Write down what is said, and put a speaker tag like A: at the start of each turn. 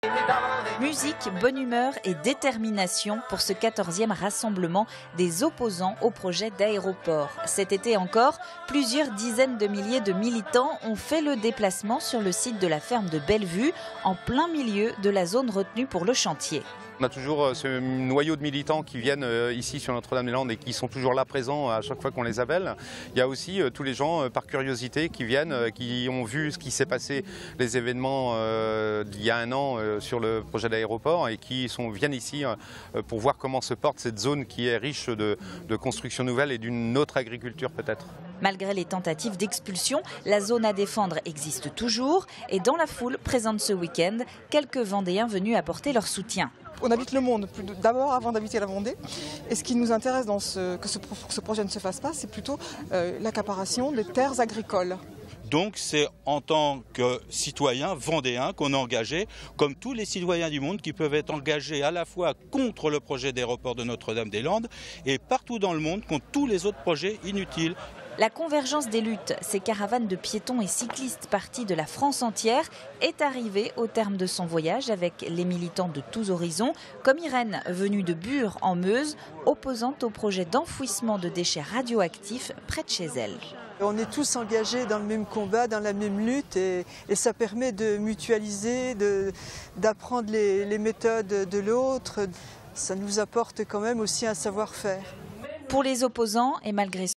A: Musique, bonne humeur et détermination pour ce 14e rassemblement des opposants au projet d'aéroport. Cet été encore, plusieurs dizaines de milliers de militants ont fait le déplacement sur le site de la ferme de Bellevue, en plein milieu de la zone retenue pour le chantier.
B: On a toujours ce noyau de militants qui viennent ici sur Notre-Dame-des-Landes et qui sont toujours là présents à chaque fois qu'on les appelle. Il y a aussi tous les gens par curiosité qui viennent, qui ont vu ce qui s'est passé, les événements d'il y a un an sur le projet d'aéroport et qui viennent ici pour voir comment se porte cette zone qui est riche de constructions nouvelles et d'une autre agriculture peut-être.
A: Malgré les tentatives d'expulsion, la zone à défendre existe toujours et dans la foule présente ce week-end, quelques Vendéens venus apporter leur soutien.
C: On habite le monde d'abord avant d'habiter la Vendée. Et ce qui nous intéresse pour que ce projet ne se fasse pas, c'est plutôt l'accaparation des terres agricoles.
D: Donc c'est en tant que citoyen vendéen qu'on est engagé, comme tous les citoyens du monde qui peuvent être engagés à la fois contre le projet d'aéroport de Notre-Dame-des-Landes et partout dans le monde contre tous les autres projets inutiles.
A: La convergence des luttes, ces caravanes de piétons et cyclistes partis de la France entière, est arrivée au terme de son voyage avec les militants de tous horizons, comme Irène, venue de Bure en Meuse, opposante au projet d'enfouissement de déchets radioactifs près de chez elle.
E: On est tous engagés dans le même combat, dans la même lutte et ça permet de mutualiser, d'apprendre les méthodes de l'autre. Ça nous apporte quand même aussi un savoir-faire.
A: Pour les opposants et malgré